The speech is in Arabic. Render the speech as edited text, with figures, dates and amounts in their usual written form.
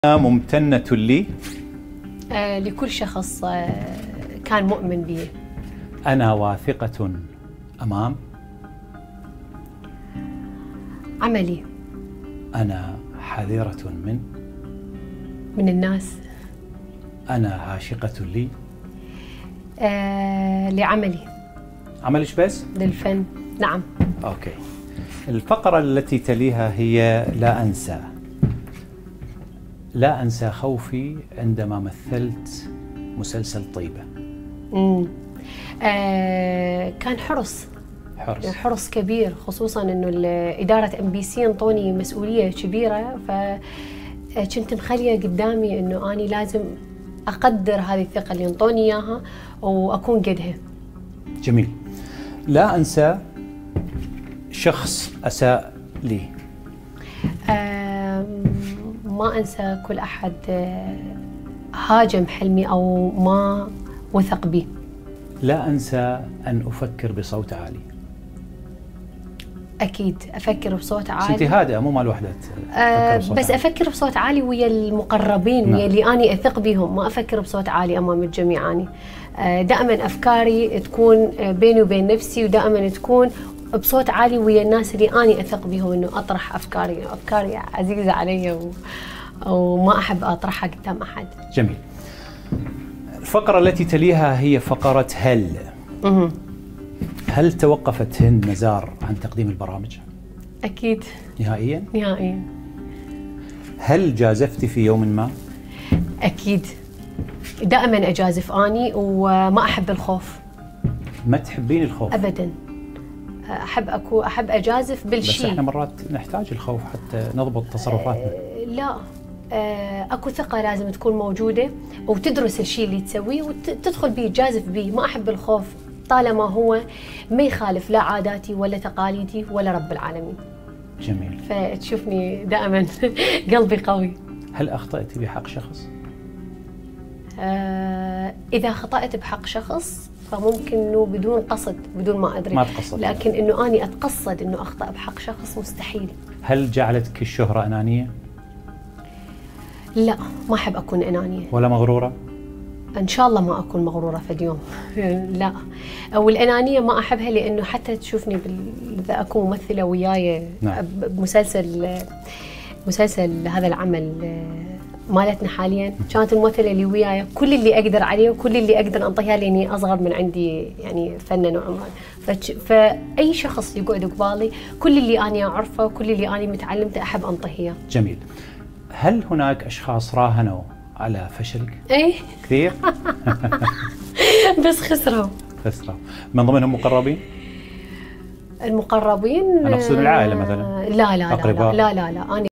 ممتنة لي لكل شخص كان مؤمن بي. أنا واثقة أمام عملي. أنا حذرة من الناس. أنا عاشقة لي لعملي. عملش بس؟ للفن، نعم. أوكي. الفقرة التي تليها هي لا أنسى. لا أنسى خوفي عندما مثلت مسلسل طيبة. كان حرص حرص كبير، خصوصا انه إدارة MBC انطوني مسؤولية كبيرة، فكنت مخلية قدامي انه اني لازم اقدر هذه الثقة اللي انطوني اياها واكون قدها. جميل. لا أنسى شخص أساء لي. ما أنسى كل أحد هاجم حلمي أو ما وثق بي. لا أنسى أن أفكر بصوت عالي. أكيد أفكر بصوت عالي. أنت هادئة مو مال وحدة. بس أفكر بصوت عالي ويا المقربين، ويا اللي أني أثق بهم. ما أفكر بصوت عالي أمام الجميع. أني دائما أفكاري تكون بيني وبين نفسي، ودائما تكون بصوت عالي ويا الناس اللي أني أثق بهم، إنه أطرح أفكاري عزيزة علي وما أحب أطرحها قدام أحد. جميل. الفقرة التي تليها هي فقرة هل. هل توقفت هند نزار عن تقديم البرامج؟ أكيد. نهائياً؟ نهائياً. هل جازفتي في يوم ما؟ أكيد. دائما أجازف أني وما أحب الخوف. ما تحبين الخوف؟ أبداً. أحب أجازف بالشيء. بس احنا مرات نحتاج الخوف حتى نضبط تصرفاتنا. لا، اكو ثقة لازم تكون موجودة، وتدرس الشيء اللي تسويه وتدخل بيه، تجازف بيه. ما أحب الخوف طالما هو ما يخالف لا عاداتي ولا تقاليدي ولا رب العالمين. جميل. فتشوفني دائما قلبي قوي. هل أخطأتي بحق شخص؟ إذا خطأت بحق شخص فممكن إنه بدون قصد، بدون ما أدري. ما تقصد. لكن إنه أني أتقصد إنه أخطأ بحق شخص مستحيل. هل جعلتك الشهرة أنانية؟ لا، ما أحب أكون أنانية. ولا مغرورة؟ إن شاء الله ما أكون مغرورة في اليوم. لا، أو الأنانية ما أحبها، لأنه حتى تشوفني إذا أكون ممثلة وياي. نعم. مسلسل هذا العمل مالتنا حاليا، كانت الممثلة اللي وياي كل اللي أقدر عليه وكل اللي أقدر أنطيها، لأني أصغر من عندي يعني فنان وعمران. فأي شخص يقعد قبالي كل اللي أنا أعرفه وكل اللي أنا متعلمته أحب أنطيه. جميل. هل هناك أشخاص راهنوا على فشلك؟ إيه كثير. بس خسروا. من ضمنهم مقربين؟ المقربين أنا أقصد العائلة مثلا. لا أقرباء. لا أنا